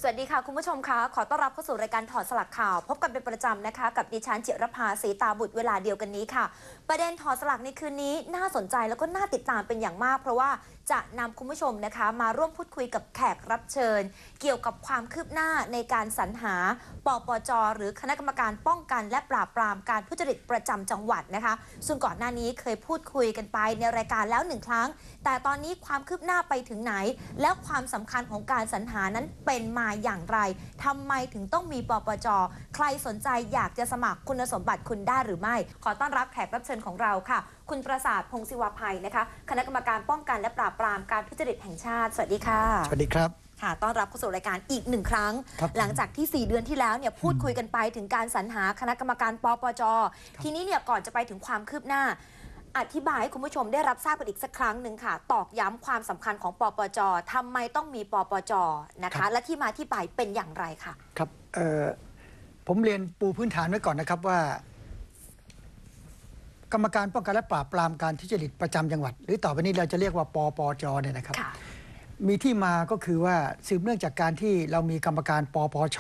สวัสดีค่ะคุณผู้ชมคะขอต้อนรับเข้าสู่รายการถอดสลักข่าวพบกันเป็นประจำนะคะกับดิฉันจิรภาศรีตาบุตรเวลาเดียวกันนี้ค่ะประเด็นถอดสลักในคืนนี้น่าสนใจแล้วก็น่าติดตามเป็นอย่างมากเพราะว่าจะนำคุณผู้ชมนะคะมาร่วมพูดคุยกับแขกรับเชิญเกี่ยวกับความคืบหน้าในการสรรหาปปจ.หรือคณะกรรมการป้องกันและปราบปรามการทุจริตประจำจังหวัดนะคะซึ่งก่อนหน้านี้เคยพูดคุยกันไปในรายการแล้ว1 ครั้งแต่ตอนนี้ความคืบหน้าไปถึงไหนแล้วความสำคัญของการสรรหานั้นเป็นมาอย่างไรทำไมถึงต้องมีปปจ.ใครสนใจอยากจะสมัครคุณสมบัติคุณได้หรือไม่ขอต้อนรับแขกรับเชิญของเราค่ะคุณประสาทพงศิวาภัยนะคะคณะกรรมการป้องกันและปราบปรามการทุจริตแห่งชาติสวัสดีค่ะสวัสดีครับค่ะต้อนรับเข้าสู่รายการอีก1 ครั้งหลังจากที่4 เดือนที่แล้วเนี่ยพูดคุยกันไปถึงการสรรหาคณะกรรมการปปจ.ทีนี้เนี่ยก่อนจะไปถึงความคืบหน้าอธิบายให้คุณผู้ชมได้รับทราบกันอีกสักครั้งหนึ่งค่ะตอกย้ำความสำคัญของปปจ.ทำไมต้องมีปปจ.นะคะและที่มาที่ไปเป็นอย่างไรค่ะครับผมเรียนปูพื้นฐานไว้ก่อนนะครับว่ากรรมการป้องกันและปราบปรามการทุจริตประจำจังหวัดหรือต่อไปนี้เราจะเรียกว่าปปจ.เนี่ยนะครับมีที่มาก็คือว่าสืบเนื่องจากการที่เรามีกรรมการปปช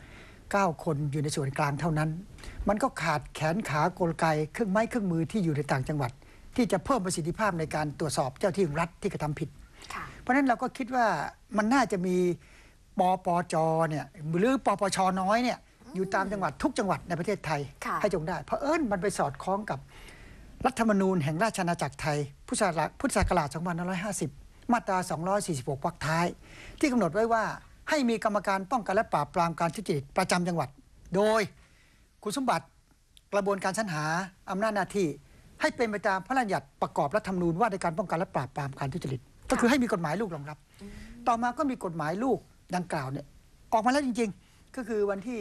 9 คนอยู่ในส่วนกลางเท่านั้นมันก็ขาดแขนขากลไกเครื่องไม้เครื่องมือที่อยู่ในต่างจังหวัดที่จะเพิ่มประสิทธิภาพในการตรวจสอบเจ้าที่รัฐที่กระทำผิดเพราะฉะนั้นเราก็คิดว่ามันน่าจะมีปปจ.เนี่ยหรือปปช.น้อยเนี่ยอยู่ตามจังหวัดทุกจังหวัดในประเทศไทยให้จงได้เพราะมันไปสอดคล้องกับรัฐธรรมนูญแห่งราชอาณาจักรไทยพุทธศักราช 2550 มาตรา 246 วรรคท้ายที่กำหนดไว้ว่าให้มีกรรมการป้องกันและปราบปรามการทุจริตประจำจังหวัดโดยคุณสมบัติกระบวนการสรรหาอำนาจหน้าที่ให้เป็นไปตามพระราชบัญญัติประกอบรัฐธรรมนูญว่าด้วยการป้องกันและปราบปรามการทุจริตก็คือให้มีกฎหมายลูกรองรับต่อมาก็มีกฎหมายลูกดังกล่าวเนี่ยออกมาแล้วจริงๆก็คือวันที่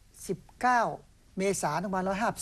19 เมษายน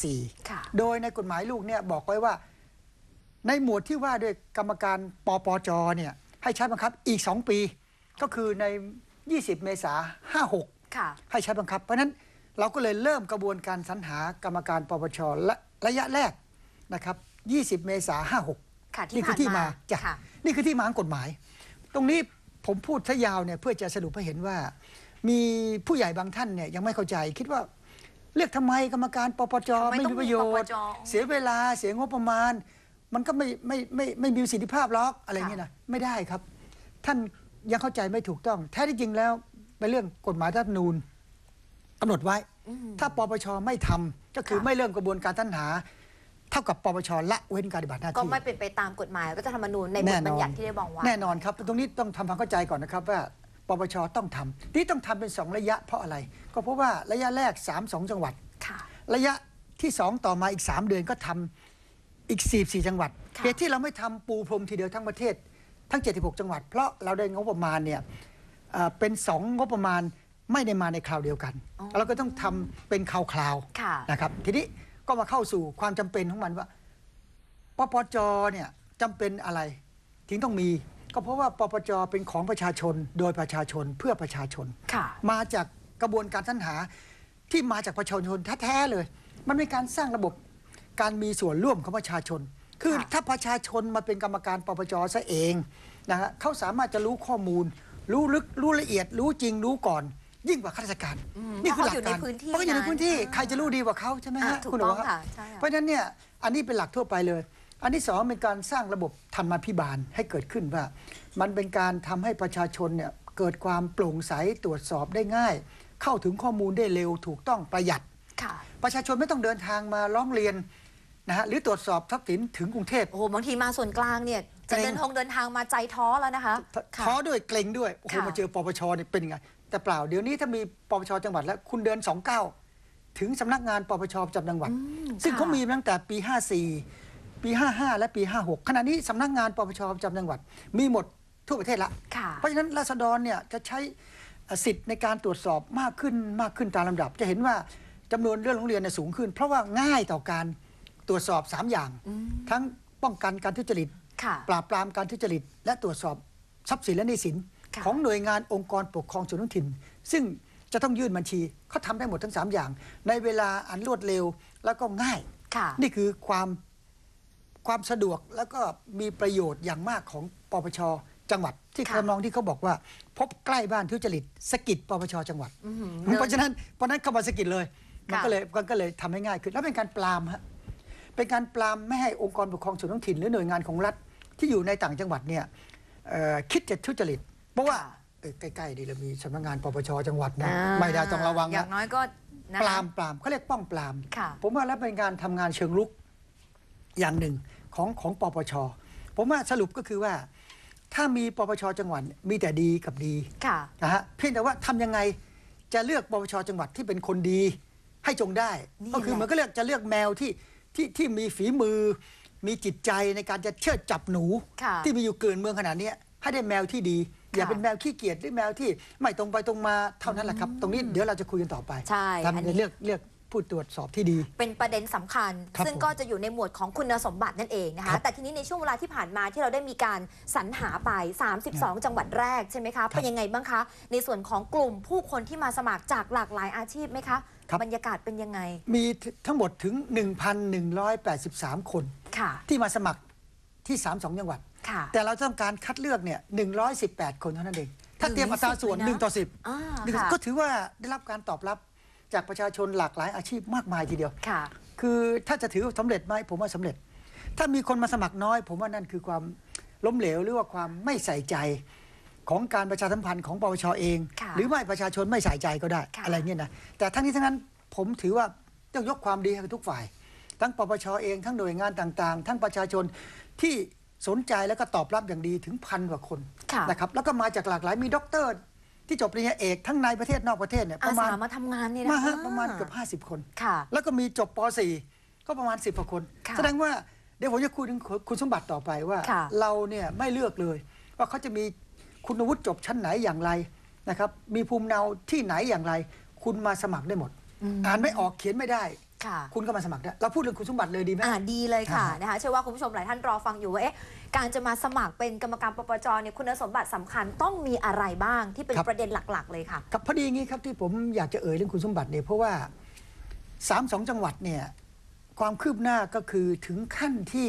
2554 โดยในกฎหมายลูกเนี่ยบอกไว้ว่าในหมวดที่ว่าด้วยกรรมการปปจ.เนี่ยให้ใช้บังคับอีก2 ปีก็คือใน 20 เมษายน 56 ให้ใช้บังคับเพราะนั้นเราก็เลยเริ่มกระบวนการสรรหากรรมการปปช.ระยะแรกนะครับ 20 เมษายน 56 นี่คือที่มาจ้ะนี่คือที่มาของกฎหมายตรงนี้ผมพูดซะยาวเนี่ยเพื่อจะสรุปให้เห็นว่ามีผู้ใหญ่บางท่านเนี่ยยังไม่เข้าใจคิดว่าเรียกทำไมกรรมการปปจ.ไม่มีประโยชน์เสียเวลาเสียงบประมาณมันก็ไม่มีประสิทธิภาพหรอกอะไรเงี้ยนะไม่ได้ครับท่านยังเข้าใจไม่ถูกต้องแท้ที่จริงแล้วเป็นเรื่องกฎหมายรัฐธรรมนูญกำหนดไว้ถ้าปปช.ไม่ทำก็คือไม่เริ่มกระบวนการสรรหาเท่ากับปปช.ละเว้นการปฏิบัติหน้าที่ก็ไม่เป็นไปตามกฎหมายรัฐธรรมนูญในบทบัญญัติที่ได้บอกว่าแน่นอนครับตรงนี้ต้องทำความเข้าใจก่อนนะครับว่าปปช.ต้องทำที่ต้องทำเป็น2 ระยะเพราะอะไรก็เพราะว่าระยะแรก2 จังหวัดระยะที่2ต่อมาอีก3 เดือนก็ทำอีก44 จังหวัดเหตุที่เราไม่ทำปูพรมทีเดียวทั้งประเทศทั้ง76 จังหวัดเพราะเราได้งบประมาณเนี่ยเป็น2 งบประมาณไม่ได้มาในคราวเดียวกันเราก็ต้องทำเป็นคราวๆนะครับทีนี้ก็มาเข้าสู่ความจำเป็นของมันว่าปปจ.เนี่ยจำเป็นอะไรถึงต้องมีก็เพราะว่าปปจ.เป็นของประชาชนโดยประชาชนเพื่อประชาชนมาจากกระบวนการสรรหาที่มาจากประชาชนแท้ๆเลยมันเป็นการสร้างระบบการมีส่วนร่วมของประชาชนคือถ้าประชาชนมาเป็นกรรมการปปจ.ซะเองนะฮะเขาสามารถจะรู้ข้อมูลรู้ลึกรู้ละเอียดรู้จริงรู้ก่อนยิ่งกว่าข้าราชการนี่คือหลักการเพราะอยู่ในพื้นที่ใครจะรู้ดีกว่าเขาใช่ไหมฮะคุณหมอครับเพราะฉะนั้นเนี่ยอันนี้เป็นหลักทั่วไปเลยอันที่2เป็นการสร้างระบบธรรมาภิบาลให้เกิดขึ้นว่ามันเป็นการทำให้ประชาชนเนี่ยเกิดความโปร่งใสตรวจสอบได้ง่ายเข้าถึงข้อมูลได้เร็วถูกต้องประหยัดประชาชนไม่ต้องเดินทางมาร้องเรียนนะฮะหรือตรวจสอบทรัพย์สินถึงกรุงเทพโอ้โหบางทีมาส่วนกลางเนี่ยจะเดินทางมาใจท้อแล้วนะคะท้อด้วยเกรงด้วยโอ้โหมาเจอปปชเนี่ยเป็นยังไงแต่เปล่าเดี๋ยวนี้ถ้ามีปปชจังหวัดแล้วคุณเดิน29ถึงสำนักงานปปชประจำจังหวัดซึ่งเขามีตั้งแต่ปี54ปี55และปี56ขณะนี้สำนักงานปปชประจำจังหวัดมีหมดทั่วประเทศละเพราะฉะนั้นราษฎรเนี่ยจะใช้สิทธิ์ในการตรวจสอบมากขึ้นตามลำดับจะเห็นว่าจำนวนเรื่องร้องเรียนสูงขึ้นเพราะว่าง่ายต่อการตรวจสอบ3 อย่างทั้งป้องกันการทุจริตปราบปรามการทุจริตและตรวจสอบทรัพย์สินและหนี้สินของหน่วยงานองค์กรปกครองส่วนท้องถิ่นซึ่งจะต้องยื่นบัญชีเขาทำได้หมดทั้ง3 อย่างในเวลาอันรวดเร็วแล้วก็ง่ายนี่คือความสะดวกแล้วก็มีประโยชน์อย่างมากของปปชจังหวัดที่ค่ะคำนองที่เขาบอกว่าพบใกล้บ้านทุจริตสะกิดปปชจังหวัด เพราะฉะนั้นเข้ามาสะกิดเลยมันก็เลยทำให้ง่ายขึ้นแล้วเป็นการปรามฮะเป็นการปรามไม่ให้องค์กรปกครองส่วนท้องถิ่นหรือหน่วยงานของรัฐที่อยู่ในต่างจังหวัดเนี่ยคิดจะทุจริตเพราะว่าใกล้ๆดีเรามีสำนักงานปปชจังหวัดนะไม่ได้ต้องระวังอย่างน้อยก็นะคะปรามเขาเรียกป้องปรามค่ะผมว่าแล้วเป็นการทำงานเชิงรุกอย่างหนึ่งของปปชผมว่าสรุปก็คือว่าถ้ามีปปชจังหวัดมีแต่ดีกับดีค่ะนะฮะเพียงแต่ว่าทำยังไงจะเลือกปปชจังหวัดที่เป็นคนดีให้จงได้นี่ก็คือแหละมันก็จะเลือกแมวที่มีฝีมือ มีจิตใจในการจะเชิดจับหนูค่ะที่มีอยู่เกินเมืองขนาดนี้ให้ได้แมวที่ดี อย่าค่ะเป็นแมวขี้เกียจหรือแมวที่ไม่ตรงไปตรงมาเท่านั้นแหละครับ ตรงนี้เดี๋ยวเราจะคุยกันต่อไปใช่ทำอันนี้เลือกผู้ตรวจสอบที่ดีเป็นประเด็นสำคัญครับซึ่งก็จะอยู่ในหมวดของคุณสมบัตินั่นเองนะครัคะบแต่ทีนี้ในช่วงเวลาที่ผ่านมาที่เราได้มีการสรรหาไป 32 จังหวัดแรกใช่ไหมคะ เป็นยังไงบ้างคะ ในส่วนของกลุ่มผู้คนที่มาสมัครจากหลากหลายอาชีพไหมคะ บรรยากาศเป็นยังไงมีทั้งหมดถึง 1,183 คนค่ะที่มาสมัครที่ 32 จังหวัดค่ะแต่เราต้องการคัดเลือกเนี่ย118 คนเท่านั้นเอง ถ้าเทียบอัตราส่วน 1 เลยนะ 1 ต่ออ่า 10 ค่ะก็ถือว่าได้รับการตอบรับจากประชาชนหลากหลายอาชีพมากมายทีเดียวค่ะคือถ้าจะถือว่าสำเร็จไหมผมว่าสำเร็จ ถ้ามีคนมาสมัครน้อย ผมว่านั่นคือความล้มเหลวหรือว่าความไม่ใส่ใจของการประชาสัมพันธ์ของปปชเองค่ะหรือไม่ประชาชนไม่ใส่ใจก็ได้ค่ะอะไรเนี่ยนะแต่ทั้งนี้ทั้งนั้นผมถือว่าต้องยกความดีให้กับทุกฝ่าย ทั้งปปชเองทั้งหน่วยงานต่างๆ ทั้งประชาชนที่สนใจแล้วก็ตอบรับอย่างดีถึง1,000 กว่าคนค่ะนะครับแล้วก็มาจากหลากหลายมีด็อกเตอร์ที่จบปริญญาเอกทั้งในประเทศนอกประเทศเนี่ยปอาระมาณสามาทำงานนี่นะมาฮะประมาณเกือบ50 คนค่ะแล้วก็มีจบป .4 ก็ประมาณ10 กว่าคนค่ะแสดงว่าเดี๋ยวผมจะคุยถึงคุณสมบัติต่อไปว่าค่ะเราเนี่ยไม่เลือกเลย ว่าเขาจะมีคุณวุฒิจบชั้นไหนอย่างไรนะครับมีภูมิเนาที่ไหนอย่างไร คุณมาสมัครได้หมด อ่านไม่ออกเขียนไม่ได้ค่ะคุณก็มาสมัครได้เราพูดเรื่องคุณสมบัติเลยดีไหมดีเลยค่ะอ่านะคะเชื่อว่าคุณผู้ชมหลายท่านรอฟังอยู่ว่าการจะมาสมัครเป็นกรรมการปปจเนี่ยคุณสมบัติสำคัญต้องมีอะไรบ้างที่เป็นประเด็นหลักๆ เลยค่ะครับพอดีอย่างนี้ครับที่ผมอยากจะเอ่ยเรื่องคุณสมบัติเนี่ยเพราะว่า32 จังหวัดเนี่ยความคืบหน้าก็คือถึงขั้นที่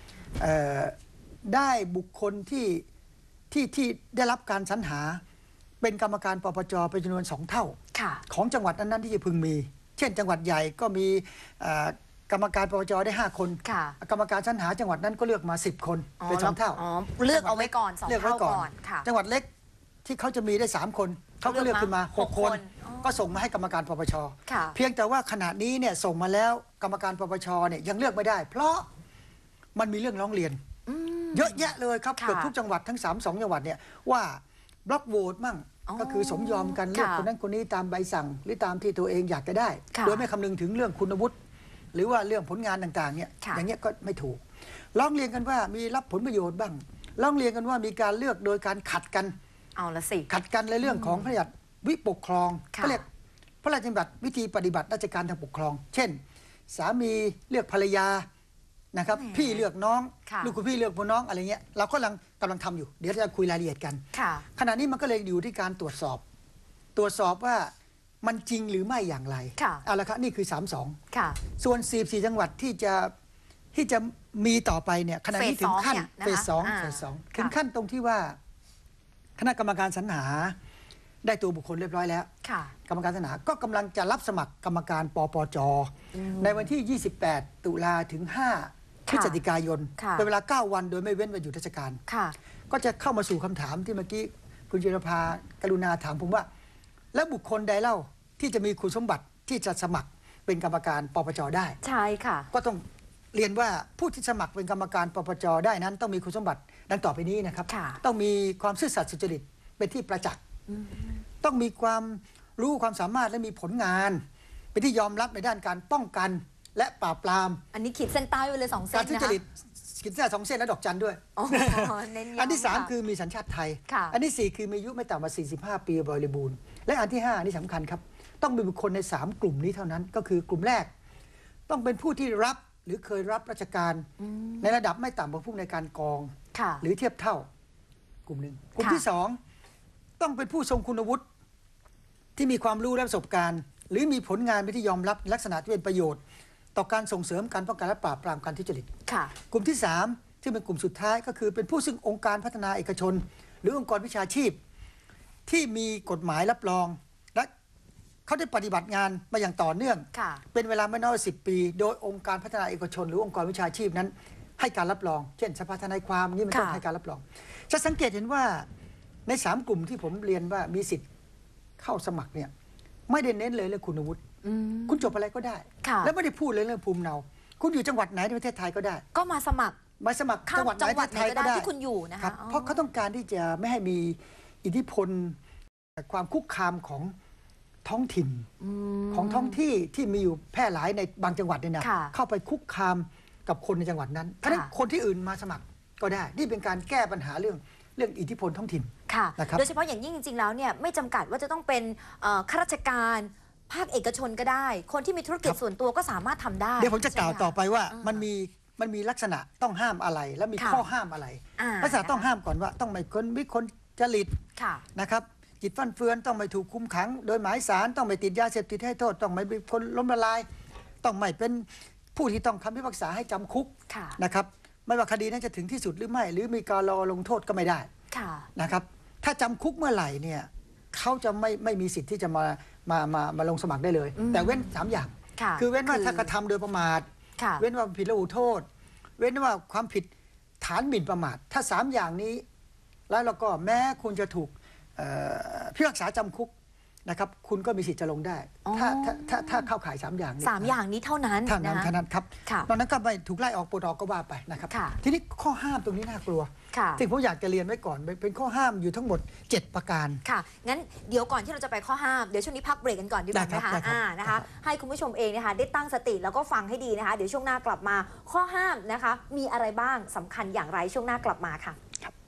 ได้บุคคลที่ได้รับการสรรหาเป็นกรรมการปปจเป็นจำนวน2 เท่าค่ะของจังหวัดนั้นๆที่จะพึงมี เช่น จังหวัดใหญ่ก็มีกรรมการปปจได้5 คนค่ะกรรมการสรรหาจังหวัดนั้นก็เลือกมา10 คนเป็น2 เท่าเลือกเอาไว้ก่อน2 เลือกไว้เท่าก่อนค่ะจังหวัดเล็กที่เขาจะมีได้3 คนเขาก็เลือกขึ้นมา 6 6 คนอ๋อก็ส่งมาให้กรรมการปปชค่ะเพียงแต่ว่าขณะนี้เนี่ยส่งมาแล้วกรรมการปปชเนี่ยยังเลือกไม่ได้ เพราะมันมีเรื่องร้องเรียน เยอะแยะเลยครับค่ะเกือบทุกจังหวัดทั้ง32 จังหวัดเนี่ยว่าบล็อกโหวตมั่งอ๋อก็คือสมยอมกันเลือกค่ะคนนั้นคนนี้ตามใบสั่ง หรือตามที่ตัวเองอยากจะได้ค่ะโดยไม่คำนึงถึงเรื่องคุณวุฒิหรือว่าเรื่องผลงานต่างๆเนี่ยค่ะอย่างเงี้ยก็ไม่ถูกร้องเรียนกันว่ามีรับผลประโยชน์บ้างร้องเรียนกันว่ามีการเลือกโดยการขัดกันเอาละสิขัดกันในเรื่องของพระราชบัญญัติวิปกครองค่ะเขาเรียกพระราชบัญญัติวิธีปฏิบัติราชการทางปกครอง เช่น สามีเลือกภรรยานะครับแหมพี่เลือกน้องค่ะลูกคุณพี่เลือกผู้น้องอะไรเงี้ยเรากำลังทำอยู่เดี๋ยวจะคุยรายละเอียดกันค่ะขณะนี้มันก็เลยอยู่ที่การตรวจสอบว่ามันจริงหรือไม่อย่างไรค่ะเอาละครับนี่คือค่ะ 32 ส่วน44จังหวัดที่จะมีต่อไปเนี่ยขณะนี้ถึงขั้นเฟสสองเนี่ยนะคะเฟสสองค่ะถึงขั้นตรงที่ว่าคณะกรรมการสรรหาได้ตัวบุคคลเรียบร้อยแล้วค่ะกรรมการสรรหาก็กำลังจะรับสมัครกรรมการปปจในวันที่ 28 ตุลาถึง 5 พฤศจิกายนค่ะเป็นเวลา 9 วันโดยไม่เว้นวันหยุดราชการค่ะก็จะเข้ามาสู่คำถามที่เมื่อกี้คุณจิรภากรุณาถามผมว่า แล้วบุคคลใดเล่าที่จะมีคุณสมบัติที่จะสมัครเป็นกรรมการปปจได้ใช่ค่ะก็ต้องเรียนว่าผู้ที่สมัครเป็นกรรมการปปจได้นั้น ต้องมีคุณสมบัติดังต่อไปนี้นะครับค่ะต้องมีความซื่อสัตย์สุจริตเป็นที่ประจักษ์ต้องมีความรู้ความสามารถและมีผลงาน เป็นที่ยอมรับในด้านการป้องกันและปราบปรามอันนี้ขีดเส้นใต้ไว้เลย2 เส้การนทุนะจคะริตขีดเส้น2 เส้นและดอกจันด้วยอ๋อเน้นย้ำอันที่ค่ะ 3 คือมีสัญชาติไทยค่ะอันที่ 4 คือมีอายุไม่ต่ำกว่า45 ปีบริบูรณ์และอันที่ 5 อันนี้สำคัญครับ ต้องมีบุคคลใน 3 กลุ่มนี้เท่านั้น ก็คือกลุ่มแรก ต้องเป็นผู้ที่รับหรือเคยรับราชการในระดับไม่ต่ำกว่าผู้ในวยการกองค่ะหรือเทียบเท่ากลุ่มหนึ่งกลุ่มค่ะที่ 2 ต้องเป็นผู้ทรงคุณวุฒิที่มีความรู้และประสบการณ์ หรือมีผลงานเป็นที่ยอมรับลักษณะที่เป็นประโยชน์ ต่อการส่งเสริมการป้องกันและปราบปรามการทุจริตค่ะกลุ่มที่ 3 ที่เป็นกลุ่มสุดท้ายก็คือเป็นผู้ซึ่งองค์การพัฒนาเอกชนหรือองค์กรวิชาชีพที่มีกฎหมายรับรองและเขาได้ปฏิบัติงานมาอย่างต่อเนื่องเป็นเวลาไม่น้อย10 ปีโดยองค์การพัฒนาเอกชนหรือองค์กรวิชาชีพนั้นให้การรับรองเช่นสภาทนายความนี่มันต้องให้การรับรองจะสังเกตเห็นว่าใน3 กลุ่มที่ผมเรียนว่ามีสิทธิ์เข้าสมัครเนี่ยไม่ได้เน้นเลยเรื่องคุณวุฒิคุณจบอะไรก็ได้และไม่ได้พูดเลยเรื่องภูมิเนาคุณอยู่จังหวัดไหนในประเทศไทยก็ได้ก็มาสมัครจังหวัดไหนในไทยก็ได้ที่คุณอยู่นะคะเพราะเขาต้องการที่จะไม่ให้มีอิทธิพลความคุกคามของท้องถิ่นของท้องที่ที่มีอยู่แพร่หลายในบางจังหวัดเนี่ยนะเข้าไปคุกคามกับคนในจังหวัดนั้นเพราะฉะนั้นคนที่อื่นมาสมัครก็ได้นี่เป็นการแก้ปัญหาเรื่องอิทธิพลท้องถิ่นโดยเฉพาะอย่างยิ่งจริงๆแล้วเนี่ยไม่จำกัดว่าจะต้องเป็นข้าราชการภาคเอกชนก็ได้คนที่มีธุรกิจส่วนตัวก็สามารถทำได้เดี๋ยวผมจะกล่าวต่อไปว่ามันมีลักษณะต้องห้ามอะไรและมีข้อห้ามอะไรลักษณะต้องห้ามก่อนว่าต้องไม่คนวิกลจริตนะครับจิตฟั่นเฟือนต้องไม่ถูกคุมขังโดยหมายศาลต้องไม่ติดยาเสพติดให้โทษต้องไม่เป็นคนล้มละลายต้องไม่เป็นผู้ที่ต้องคำพิพากษาให้จำคุกนะครับไม่ว่าคดีนั้นจะถึงที่สุดหรือไม่หรือมีการรอลงโทษก็ไม่ได้นะครับถ้าจำคุกเมื่อไหร่เนี่ยเขาจะไม่มีสิทธิ์ที่จะมาลงสมัครได้เลยแต่เว้น3 อย่างคือเว้นว่าถ้ากระทำโดยประมาทเว้นว่าผิดละหูโทษเว้นว่าความผิดฐานหมิ่นประมาทถ้า3 อย่างนี้แล้วเราก็แม้คุณจะถูกพิพากษาจำคุกนะครับคุณก็มีสิทธิ์จะลงได้ถ้าเข้าข่าย3 อย่างนี้ 3 อย่างนี้เท่านั้นครับตอนนั้นก็ไม่ถูกไล่ออกปลดออกก็ว่าไปนะครับทีนี้ข้อห้ามตรงนี้น่ากลัวซึ่งผมอยากจะเรียนไว้ก่อนเป็นข้อห้ามอยู่ทั้งหมด7 ประการค่ะงั้นเดี๋ยวก่อนที่เราจะไปข้อห้ามเดี๋ยวช่วงนี้พักเบรกกันก่อนดีกว่านะคะให้คุณผู้ชมเองนะคะได้ตั้งสติแล้วก็ฟังให้ดีนะคะเดี๋ยวช่วงหน้ากลับมาข้อห้ามนะคะมีอะไรบ้างสำคัญอย่างไรช่วงหน้ากลับมาค่ะ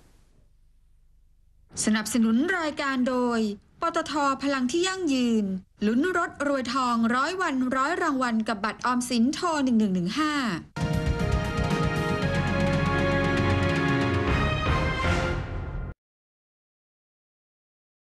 สนับสนุนรายการโดยปตท.พลังที่ยั่งยืนลุ้นรถรวยทอง100 วัน100 รางวัลกับบัตรออมสินโทร1115